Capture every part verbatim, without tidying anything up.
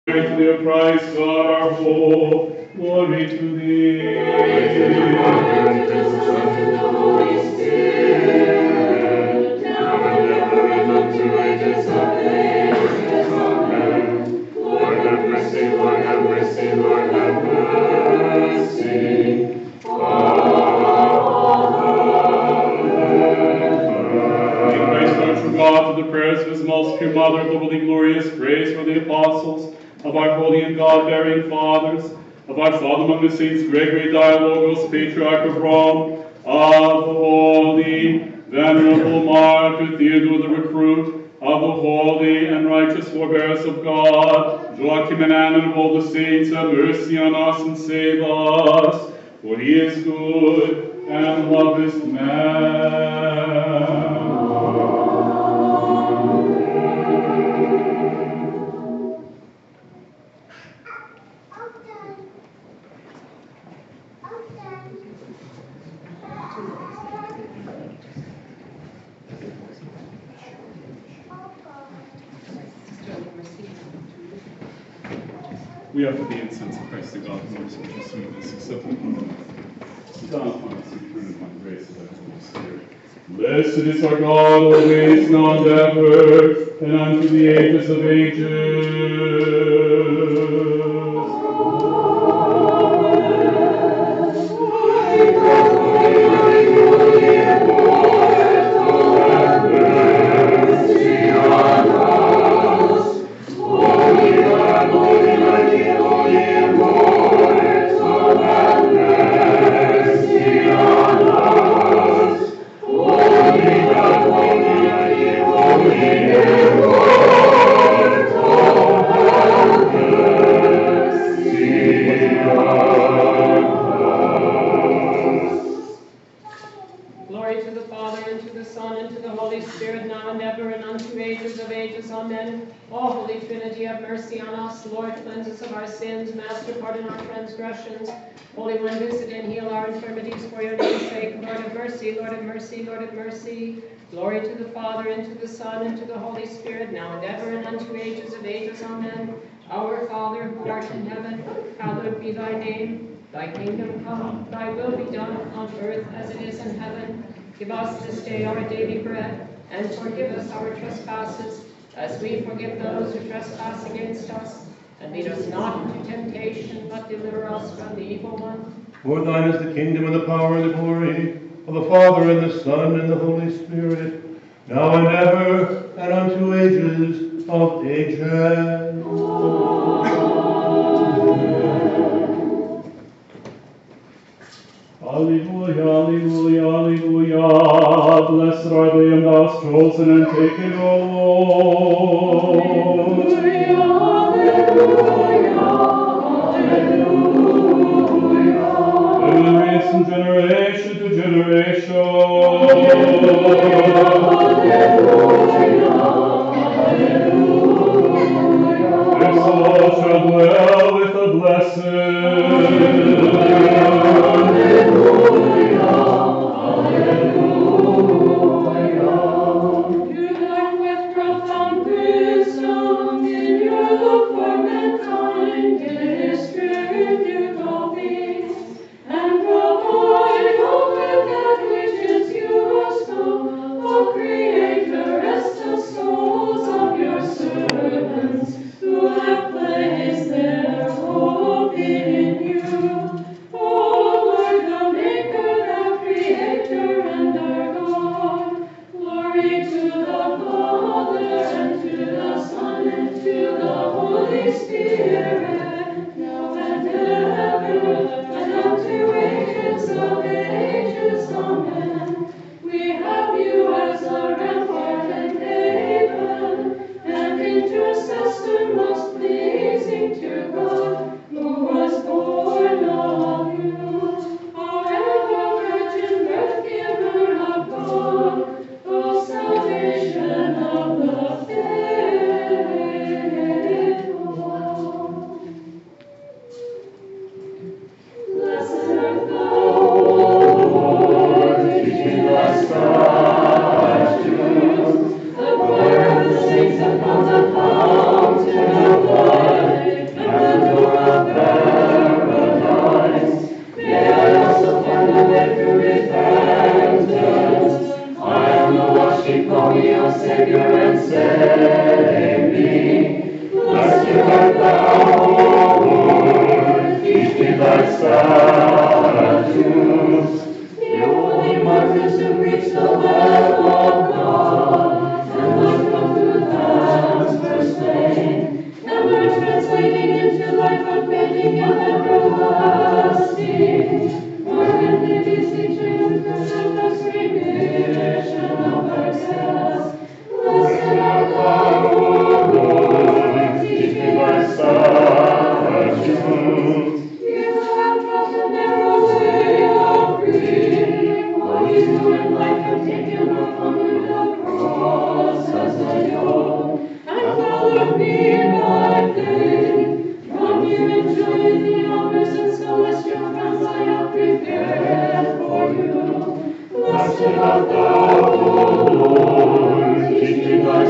Glory to thee, Christ, God our hope. Glory to thee. Glory to the Father, and to the Son, and to the Holy Spirit, now and ever, and unto ages of ages. Amen. Lord have mercy, Lord have mercy, Lord have mercy. Give praise, Lord, from God, to the prayers of his most pure Mother, of the Holy Glorious Grace, for the apostles, of our holy and God-bearing fathers, of our father among the saints, Gregory Dialogos, Patriarch of Rome, of the holy, venerable Martyr Theodore the Recruit, of the holy and righteous forbearance of God, Joachim and Anna, and all the saints, have mercy on us and save us, for he is good and loveth man. We offer the incense of Christ to God, who is such a sweetness, acceptable down upon us and turn upon the grace of the Holy Spirit. Blessed is our God, always, now and ever, and unto the ages of ages. Holy One, visit and heal our infirmities for your name's sake. Lord have mercy, Lord have mercy, Lord have mercy. Glory to the Father, and to the Son, and to the Holy Spirit, now and ever, and unto ages of ages. Amen. Our Father, who art in heaven, hallowed be thy name. Thy kingdom come, thy will be done on earth as it is in heaven. Give us this day our daily bread, and forgive us our trespasses, as we forgive those who trespass against us. And lead us not into temptation, but deliver us from the evil one. For thine is the kingdom, and the power, and the glory, of the Father, and the Son, and the Holy Spirit, now and ever, and unto ages of ages. Alleluia, alleluia, alleluia. Blessed are they whom thou hast chosen and taken, O Lord. From generation to generation. Their soul shall dwell with the statues. The holy martyrs who preach the Lamb of God, and like unto lambs were slain, and were translated into life unfading and everlasting. For when they beseech you in person of remission of our sins, blessed art thou, O Lord, teach me thy statutes. You have trod the narrow way of freedom, while you in life have taken upon you the cross as a yoke, and followed me by faith. From you enjoy the honors and celestial crowns I have prepared for you. Blessed art thou, O Lord, teach me thy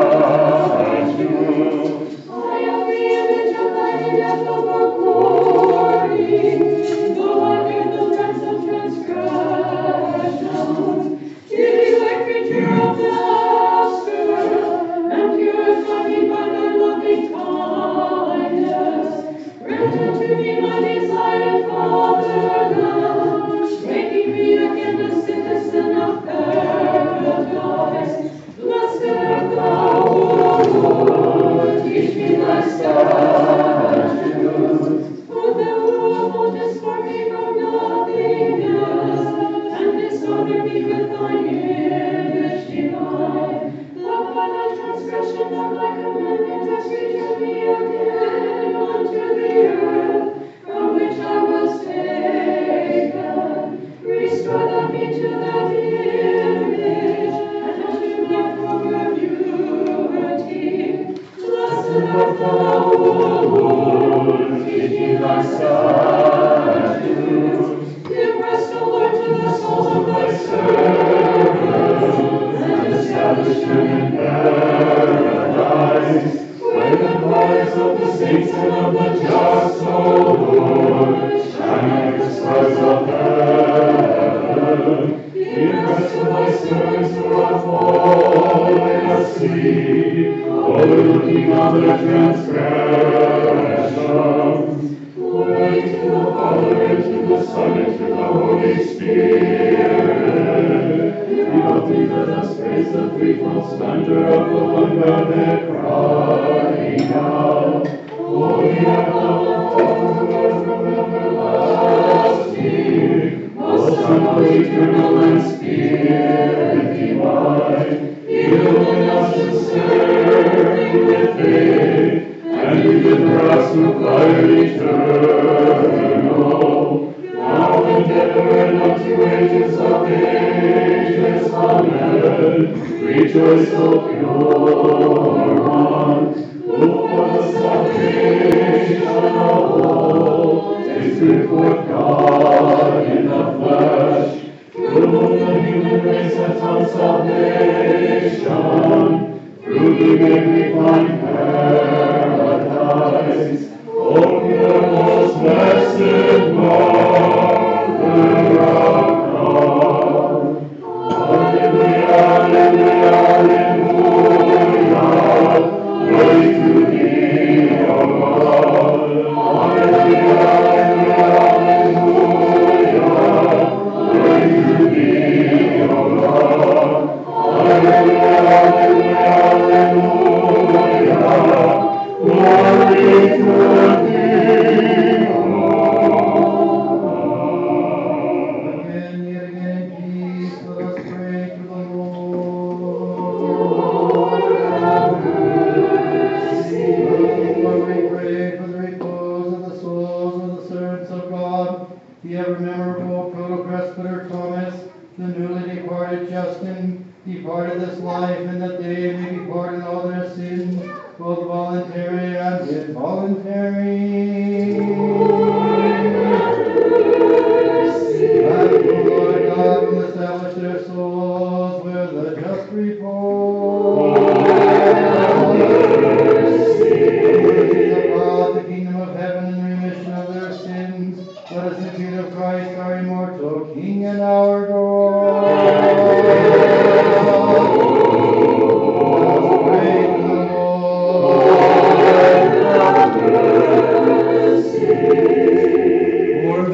statutes. I am the image of thy ineffable glory, though I bear the pangs of transgression. Give me like creature of master, and purify me by thy loving kindness. Grant unto me my desired fatherland, making me again a citizen of paradise. Blessed art thou, O Lord, teach me thy statutes. For thou, O Lord, discard me from nothingness, and dishonor me with thine image divine. Love by thy transgression of thy commandment has returned me again unto the earth, from which I was taken. Restore thou me to that image, and unto my former purity. Blessed art thou, O Lord, teach me thy statutes. Give rest, O Lord, to the souls of thy servants, and establish them in paradise, where the glories of the saints and of the just, O Lord, shine like the stars of heaven. Give rest to thy servants who are fallen asleep, overlooking all their transgressions. Glory to the Father, and to the Son, and to the Holy Spirit. Behold, let us praise the threefold splendor of the one God, crying out, Holy art thou, O Father, who art from everlasting, most Son, eternal and Spirit divine. Illuminate us to serve thee with faith, and deliver us from fire eternal. Now and ever and unto ages of ages. Amen. Rejoice, O pure ones, look for the salvation of all. Is forth God in the flesh, through whom the human race has found salvation. Through thee may we find paradise. O pure, most blessed Mother of God. Alleluia, alleluia, alleluia. Glory to thee, O God. Alleluia, alleluia, alleluia. Glory to thee, O God. Alleluia, alleluia, alleluia. Glory to thee, O God. Again, yet again, peace, let us pray to the Lord. Lord, have mercy. Lord, we pray for the repose of the souls of the servants of God, the ever memorable Proto-Presbyter Thomas, the newly departed Justin, departed this life, and that they may be pardoned all their sins, both voluntary and involuntary. And the Lord God will establish their souls with a just repose. Of God, the kingdom of heaven, and remission of their sins, let us impute of Christ, our immortal King and our God. Let us pray to the Lord. For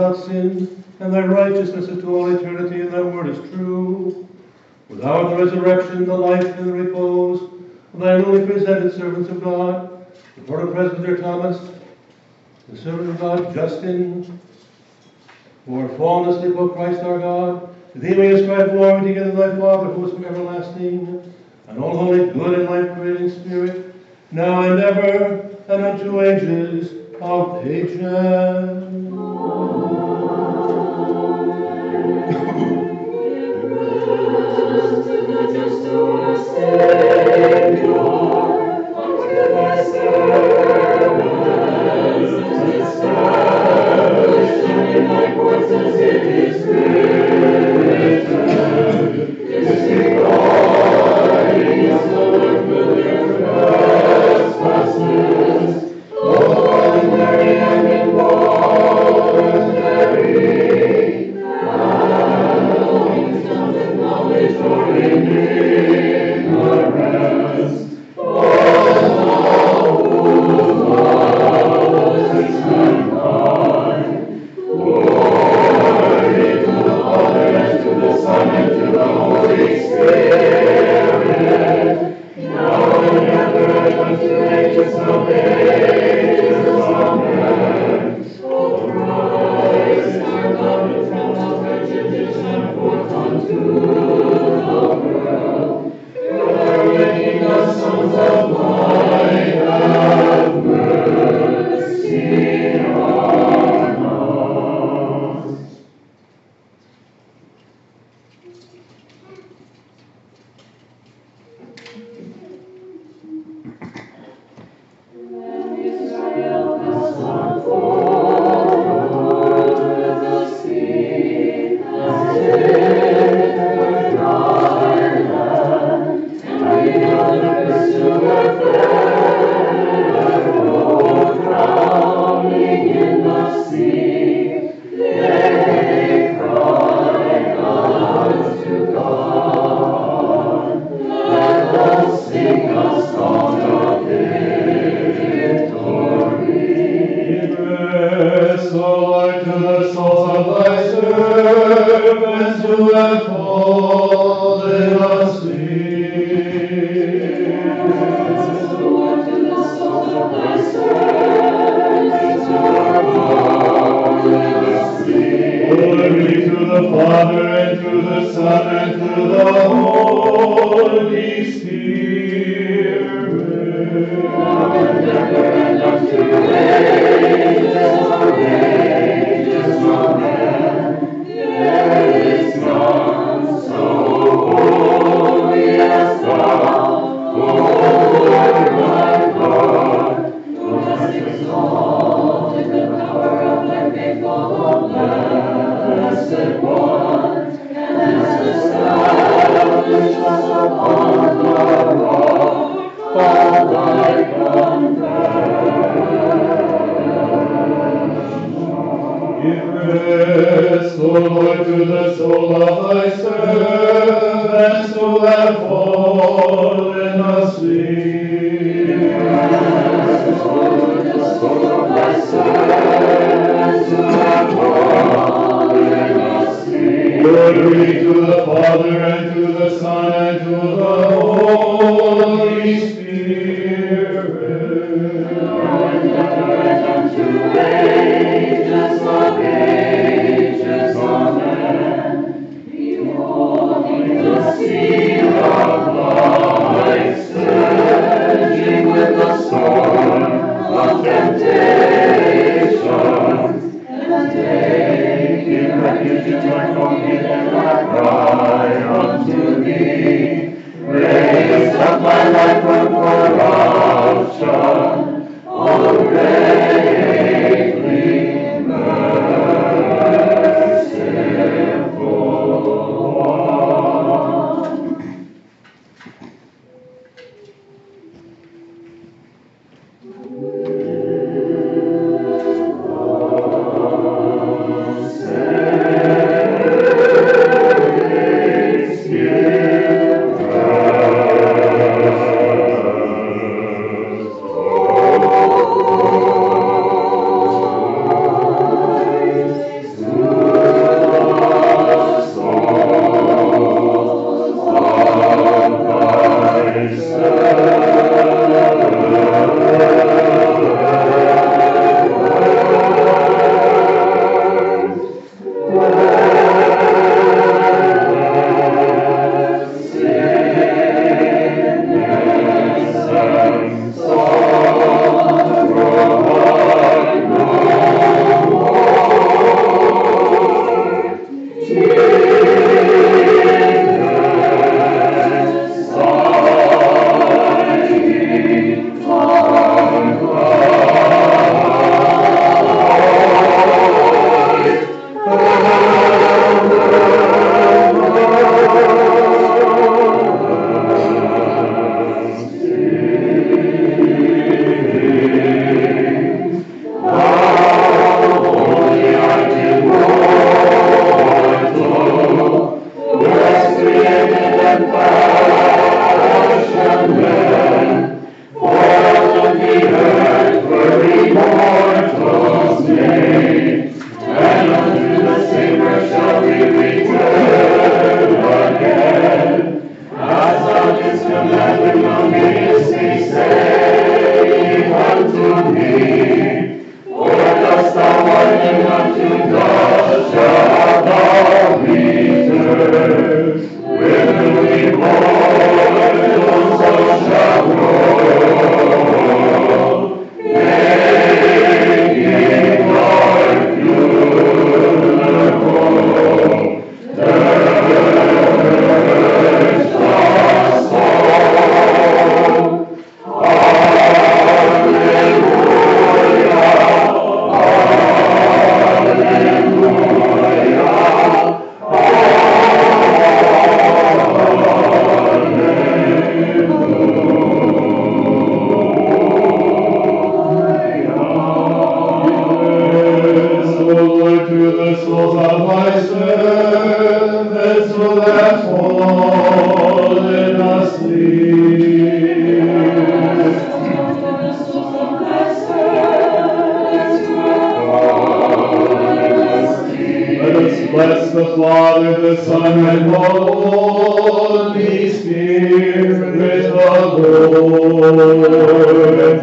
without sin, and thy righteousness is to all eternity, and thy word is true. Without the resurrection, the life and the repose of thy newly presented servants of God, the Board of Presbyter Thomas, the servant of God Justin, who are fallen asleep, O Christ our God, to thee we ascribe glory together with thy Father, who is from everlasting, and all holy, good, and life-creating Spirit, now and ever, and unto ages of ages. Raise up my life from this commandment gloriously saying unto me, for dost thou hearken unto God, shalt thou return. With newly born, so shall grow, making our beautiful. Purge the soul. Bless the Father, the Son, and the Holy Spirit, the Lord.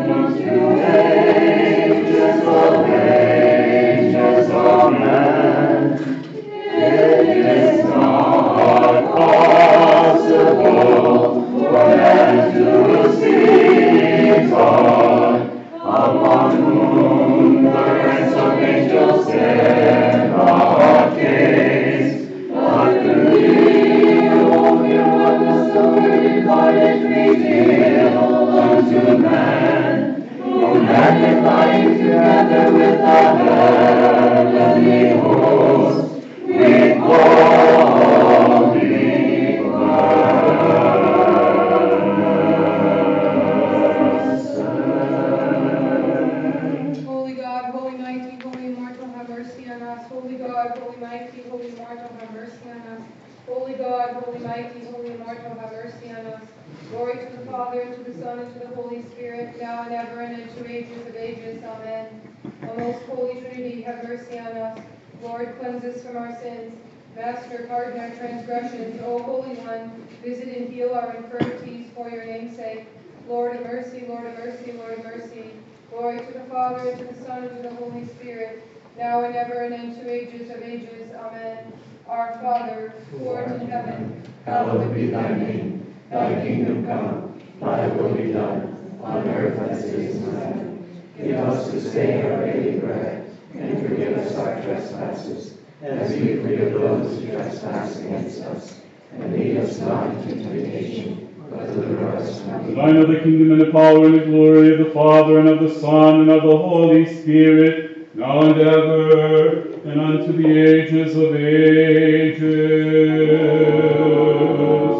Amen. It is not possible for man to see God, upon whom the ranks of angels stand our gaze. But believe only what the Word departed revealed unto man, who magnifying together with the heavenly host, we call thee blessed. Holy God, holy mighty, holy immortal, have mercy on us. Holy God, holy mighty, holy immortal, have mercy on us. Holy God, holy mighty, holy immortal, have mercy on us. Glory to the Father, and to the Son, and to the Holy Spirit, now and ever, and into ages of ages. Amen. O most holy Trinity, have mercy on us. Lord, cleanse us from our sins. Master, pardon our transgressions. O Holy One, visit and heal our infirmities for your name's sake. Lord of mercy, Lord of mercy, Lord of mercy. Glory to the Father, and to the Son, and to the Holy Spirit, now and ever, and into ages of ages. Amen. Our Father, who art in heaven, Hallowed be thy name. Thy kingdom come, thy will be done, on earth as it is in heaven. Give us this day our daily bread, and forgive us our trespasses, as we forgive those who trespass against us. And lead us not into temptation, but deliver us from evil. Thine are the kingdom, and the power, and the glory of the Father, and of the Son, and of the Holy Spirit, now and ever, and unto the ages of ages.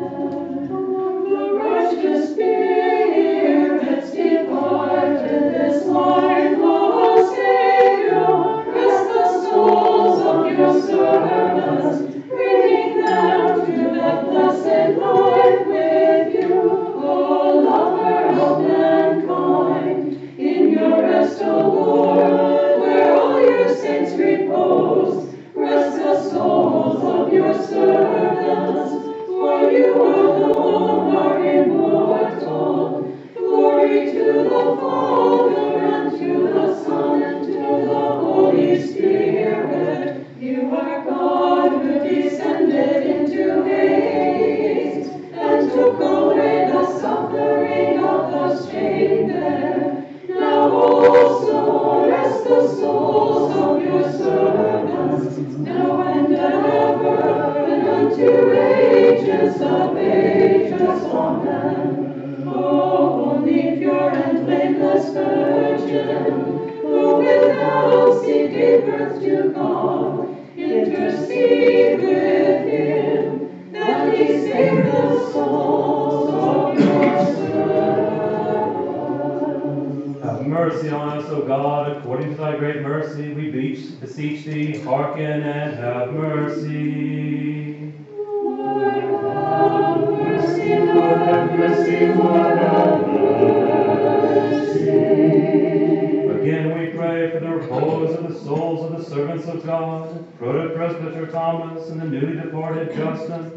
Mercy on us, O God, according to thy great mercy, we beseech thee, hearken and have mercy. Lord, have mercy, Lord, have mercy, Lord, have mercy. Again we pray for the repose of the souls of the servants of God, Protopresbyter Thomas and the newly departed Justin,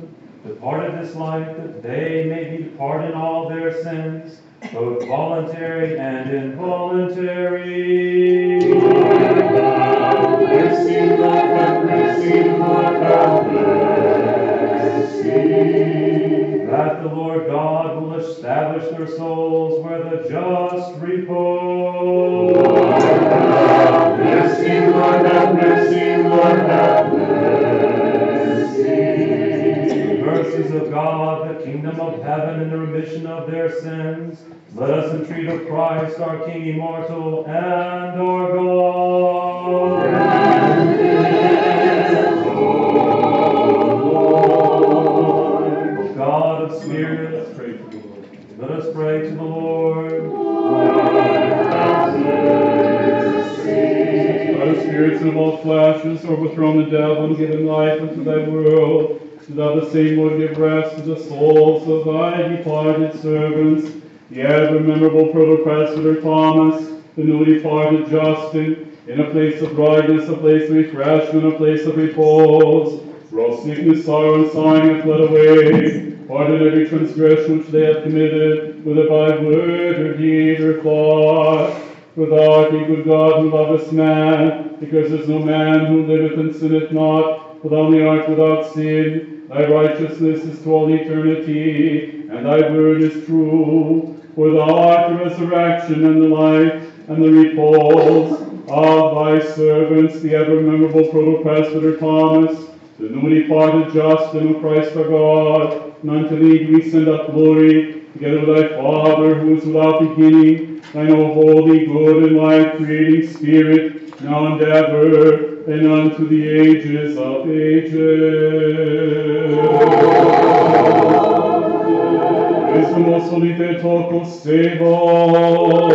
departed this life, that they may be pardoned all their sins, both voluntary and involuntary. Lord, have mercy, Lord, have mercy, Lord, have mercy. That the Lord God will establish their souls where the just repose. Lord, have mercy, Lord, have mercy, Lord, have mercy. Mercies of God, the kingdom of heaven, and the remission of their sins, let us entreat of Christ, our King immortal, and our God. O God of spirits, let us pray to the Lord. By the spirits of all flashes, overthrown the devil and given life unto thy world, so thou the same would give rest to the souls of thy departed servants, the ever memorable protopresbyter Thomas, the newly departed Justin, in a place of brightness, a place of refreshment, a place of repose, for all sickness, sorrow, and sighing hath fled away. Pardon every transgression which they have committed, whether by word or deed or thought. For thou art a good God who lovest man, because there is no man who liveth and sinneth not, for thou only art without sin. Thy righteousness is to all eternity, and thy word is true. For thou art the resurrection and the life and the repose of thy servants, the ever memorable protopresbyter Thomas, the newly departed Justin, of Christ our God. And unto thee do we send up glory, together with thy Father, who is without beginning, thine O holy, good, and life-creating Spirit, now and ever, and unto the ages of ages. Praise the most holy Theotokos, save us.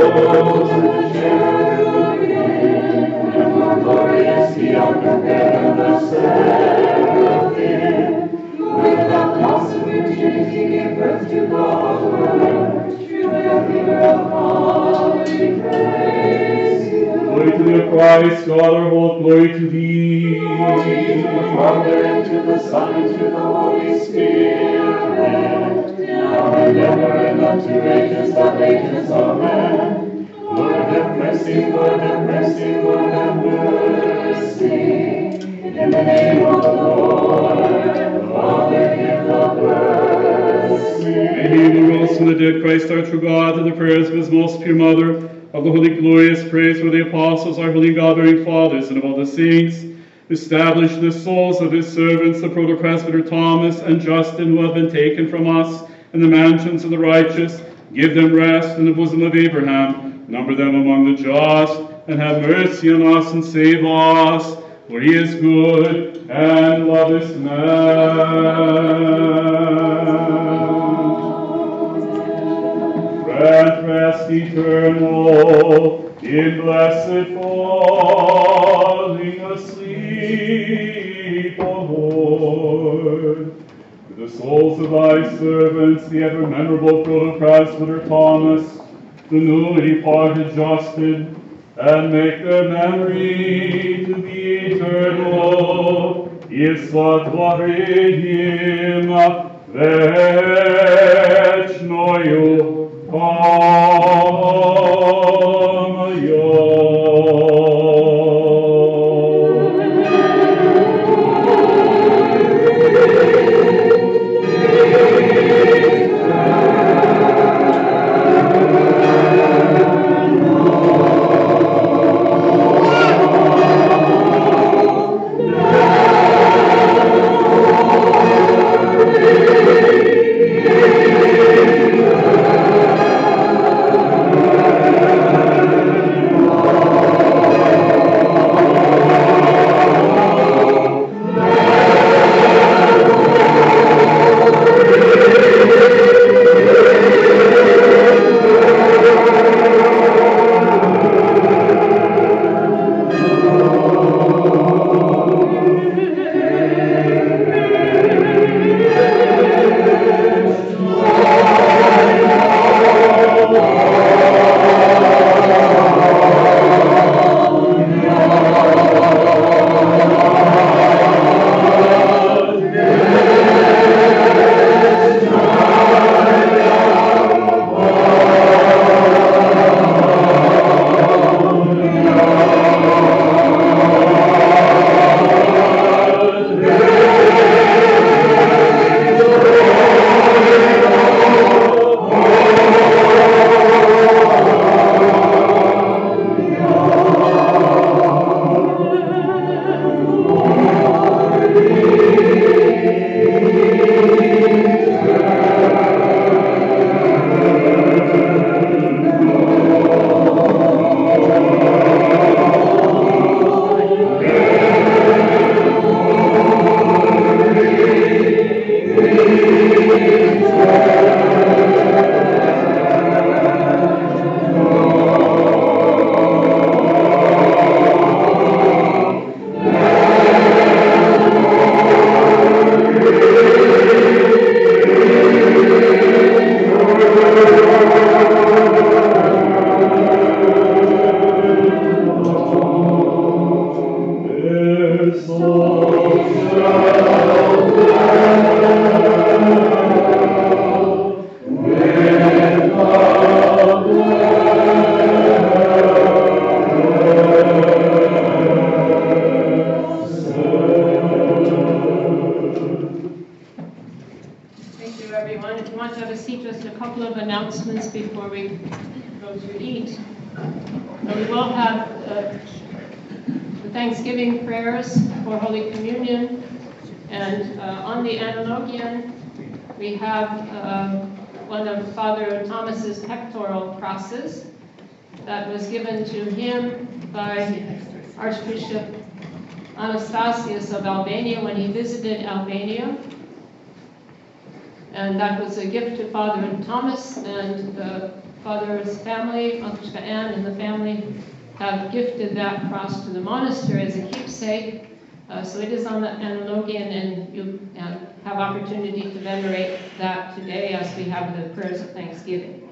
Glorious beyond compare the seraphim, who without loss of virginity gave birth to God. True and giver of all, we praise you. Glory to thee, O Christ, God our hope, glory to thee. Glory to the Father, and to the Son, and to the Holy Spirit, now and ever, and unto ages of ages. Amen. Lord have mercy, Lord have mercy, Lord have mercy. In the name of the Lord, Father, give the mercy. May he who rose from the dead, Christ our true God, and the prayers of his most pure mother, of the holy, glorious, praiseworthy apostles, our holy God-bearing fathers, and of all the saints, establish the souls of his servants, the protopresbyter Thomas and Justin, who have been taken from us, in the mansions of the righteous. Give them rest in the bosom of Abraham. Number them among the just, and have mercy on us and save us, for he is good and loveth man. Grant rest eternal in blessed falling asleep, O Lord. For the souls of thy servants, the ever memorable protopresbyter Thomas, the newly departed Justin, and make their memory to be eternal. Isla gloriim vechnою Amen. Thank you, everyone. If you want to have a seat, just a couple of announcements before we go to eat. So we will have uh, the Thanksgiving prayers for Holy Communion, and uh, on the analogian, we have uh, one of Father Thomas's pectoral crosses that was given to him by Archbishop Anastasius of Albania when he visited Albania. And that was a gift to Father Thomas, and the Father's family, Matrushka Ann and the family, have gifted that cross to the monastery as a keepsake. Uh, so it is on the analogian, and you uh, have opportunity to venerate that today as we have the prayers of Thanksgiving.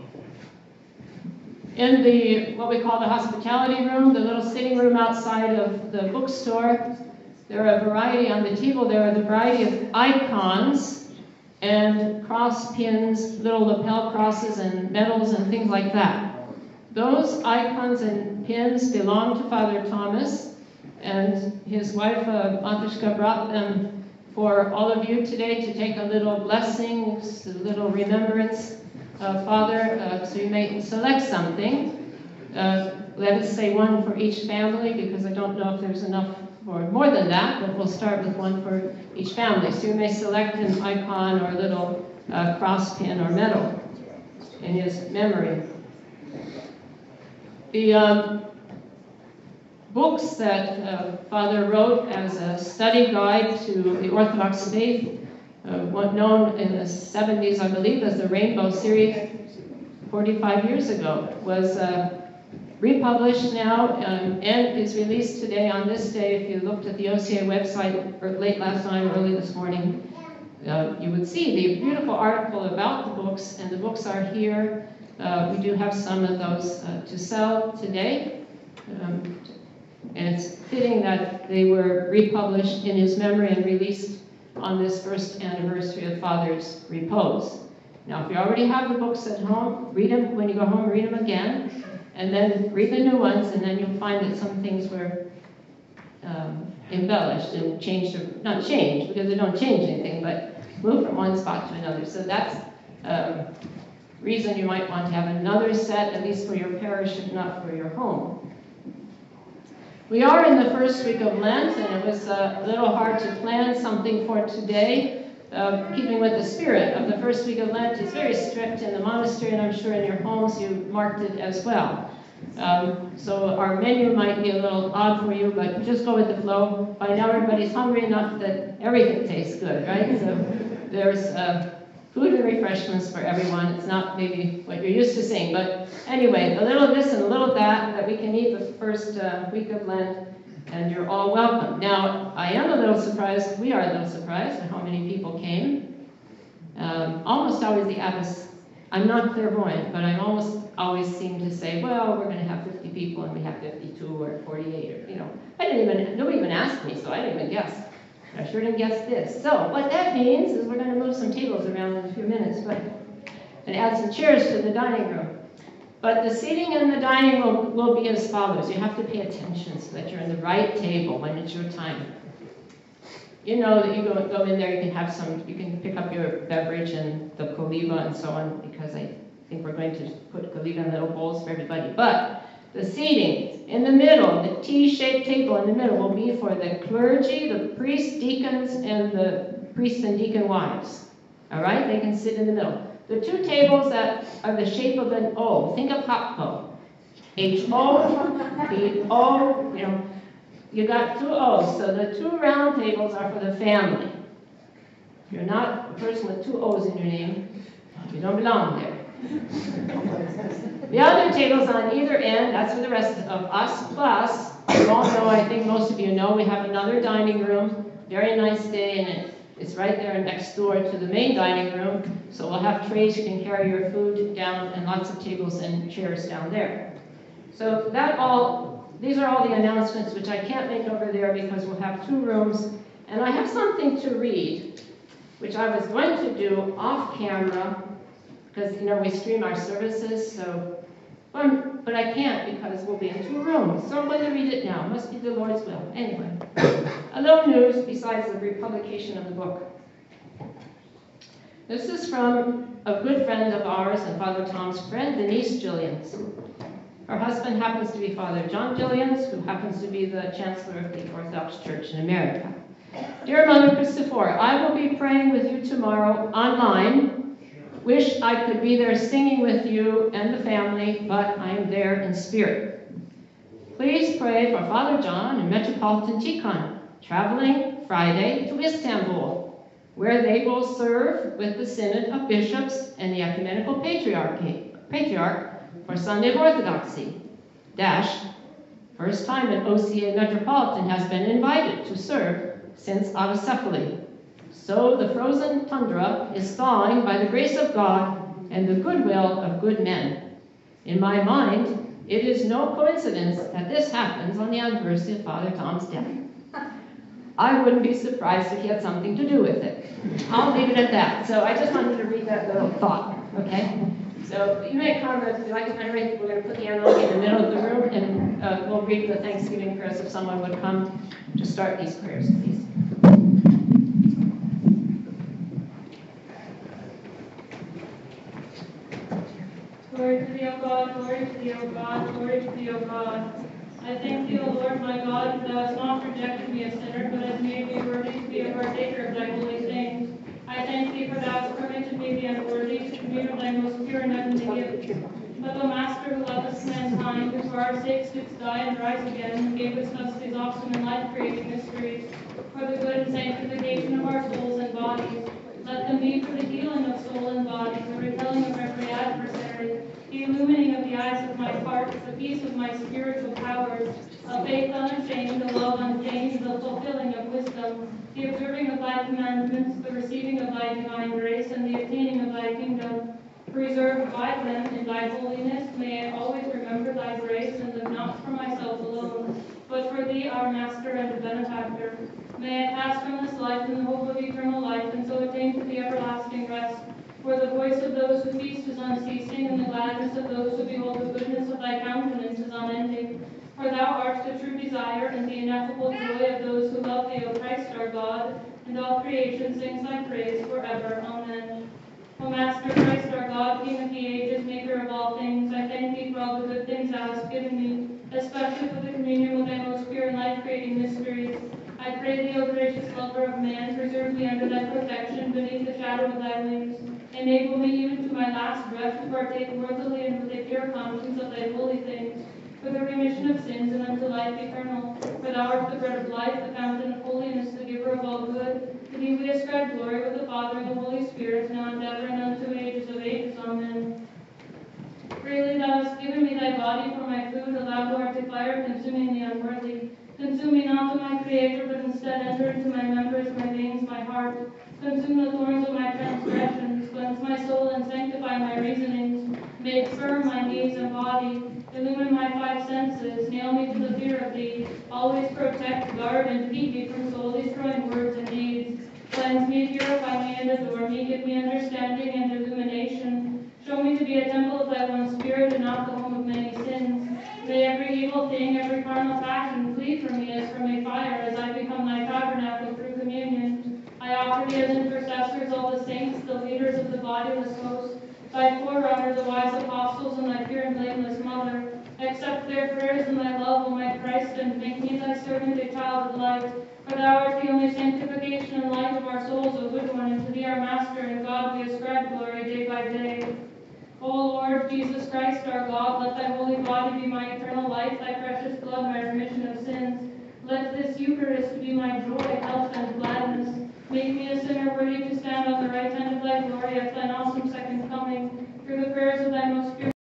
In the, what we call the hospitality room, the little sitting room outside of the bookstore, there are a variety on the table, there are a variety of icons and cross pins, little lapel crosses and medals and things like that. Those icons and pins belong to Father Thomas, and his wife, uh, Matrushka, brought them for all of you today to take a little blessing, a little remembrance of Father, uh, so you may select something. Uh, let us say one for each family, because I don't know if there's enough for more than that, but we'll start with one for each family. So you may select an icon or a little uh, cross pin or medal in his memory. The um, books that uh, Father wrote as a study guide to the Orthodox faith, uh, what known in the seventies, I believe, as the Rainbow Series, forty-five years ago, was uh, republished now um, and is released today on this day. If you looked at the O C A website or late last night or early this morning, uh, you would see the beautiful article about the books, and the books are here. Uh, we do have some of those uh, to sell today. Um, and it's fitting that they were republished in his memory and released on this first anniversary of Father's repose. Now, if you already have the books at home, read them. When you go home, read them again, and then read the new ones, and then you'll find that some things were um, embellished and changed, or not changed, because they don't change anything, but moved from one spot to another. So that's um, reason you might want to have another set, at least for your parish, if not for your home. We are in the first week of Lent, and it was a little hard to plan something for today. Uh, keeping with the spirit of the first week of Lent, is very strict in the monastery, and I'm sure in your homes you marked it as well. Um, so our menu might be a little odd for you, but just go with the flow. By now everybody's hungry enough that everything tastes good, right? So there's uh, food and refreshments for everyone. It's not maybe what you're used to seeing, but anyway, a little this and a little that, that we can eat the first uh, week of Lent, and you're all welcome. Now, I am a little surprised, we are a little surprised at how many people came. Um, almost always the abbess, I'm not clairvoyant, but I almost always seem to say, well, we're going to have fifty people, and we have fifty-two or forty-eight, or, you know. I didn't even, nobody even asked me, so I didn't even guess. I sure didn't guess this. So what that means is we're going to move some tables around in a few minutes, but and add some chairs to the dining room. But the seating in the dining room will be as follows. You have to pay attention so that you're in the right table when it's your time. You know that you go, go in there, you can have some, you can pick up your beverage and the koliva and so on, because I think we're going to put koliva in little bowls for everybody. But the seating in the middle, the T-shaped table in the middle, will be for the clergy, the priests, deacons, and the priests and deacon wives. All right? They can sit in the middle. The two tables that are the shape of an O, think of Hopco. H O, B O, you know, you got two O's. So the two round tables are for the family. If you're not a person with two O's in your name, you don't belong there. The other tables on either end, that's for the rest of us, plus, you all know, I think most of you know, we have another dining room, very nice day, and it, it's right there next door to the main dining room, so we'll have trays you can carry your food down, and lots of tables and chairs down there. So that all, these are all the announcements, which I can't make over there because we'll have two rooms, and I have something to read, which I was going to do off camera, because, you know, we stream our services, so, um, but I can't because we'll be in two rooms. So I'm going to read it now. It must be the Lord's will. Anyway, a little news besides the republication of the book. This is from a good friend of ours and Father Tom's friend, Denise Gillians. Her husband happens to be Father John Gillians, who happens to be the Chancellor of the Orthodox Church in America. Dear Mother Christophore, I will be praying with you tomorrow online. Wish I could be there singing with you and the family, but I am there in spirit. Please pray for Father John and Metropolitan Tikhon, traveling Friday to Istanbul, where they will serve with the Synod of Bishops and the Ecumenical Patriarchy, Patriarch for Sunday of Orthodoxy. Dash, first time an O C A Metropolitan has been invited to serve since autocephaly. So the frozen tundra is thawing by the grace of God and the goodwill of good men. In my mind, it is no coincidence that this happens on the anniversary of Father Tom's death. I wouldn't be surprised if he had something to do with it. I'll leave it at that. So I just wanted to read that little thought, okay? So you may comment if you like to kind of read. We're going to put the analogy in the middle of the room, and uh, we'll read the Thanksgiving prayers if someone would come to start these prayers, please. Glory to thee, O God, glory to thee, O God, glory to thee, O God. I thank thee, O Lord my God, that thou hast not rejected me a sinner, but hast made me worthy to be a partaker of thy holy things. I thank thee, for thou hast permitted me the unworthy to commune of thy most pure and heavenly gift. But thou Master, who lovest mankind, who for our sakes didst die and rise again, and gavest us these awesome and life-creating mysteries, for the good and sanctification of our souls and bodies, let them be for the healing of soul and body, the repelling of every adversary, the illumining of the eyes of my heart, the peace of my spiritual powers, a faith unashamed, a love unfeigned, the fulfilling of wisdom, the observing of thy commandments, the receiving of thy divine grace, and the obtaining of thy kingdom. Preserved by them in thy holiness, may I always remember thy grace and live not for myself alone, but for thee, our Master and benefactor. May I pass from this life in the hope of eternal life, and so attain to the everlasting rest. For the voice of those who feast is unceasing, and the gladness of those who behold the goodness of thy countenance is unending. For thou art the true desire and the ineffable joy of those who love thee, O Christ our God, and all creation sings thy praise forever. Amen. O Master Christ our God, King of the ages, maker of all things, I thank thee for all the good things thou hast given me, especially for the communion with thy most pure and life-creating mysteries. I pray thee, O gracious lover of man, preserve me under thy protection beneath the shadow of thy wings. Enable me even to my last breath to partake worthily and with a pure conscience of thy holy things, for the remission of sins and unto life eternal. For thou art the bread of life, the fountain of holiness, the giver of all good. To thee we ascribe glory with the Father and the Holy Spirit, now and ever and unto ages of ages. Amen. Freely thou hast given me thy body for my food, a thou who art a fire consuming the unworthy. Consume me not, O my Creator, but instead enter into my members, my veins, my heart. Consume the thorns of my transgressions, cleanse my soul and sanctify my reasonings. Make firm my knees and body, illumine my five senses, nail me to the fear of thee. Always protect, guard, and keep me from soul-destroying words and deeds. Cleanse me, purify me, and adore me. Give me understanding and illumination. Show me to be a temple of thy one Spirit and not the home of many sins. May every evil thing, every carnal passion flee from me as from a fire, as I become thy tabernacle through communion. I offer thee as intercessors all the saints, the leaders of the bodiless host, thy forerunner, the wise apostles, and thy pure and blameless mother. Accept their prayers and thy love, O my Christ, and make me thy servant, a child of light. For thou art the only sanctification and light of our souls, O good one, and to thee our Master and God we ascribe glory day by day. O Lord Jesus Christ, our God, let thy holy body be my eternal life, thy precious blood my remission of sins. Let this Eucharist be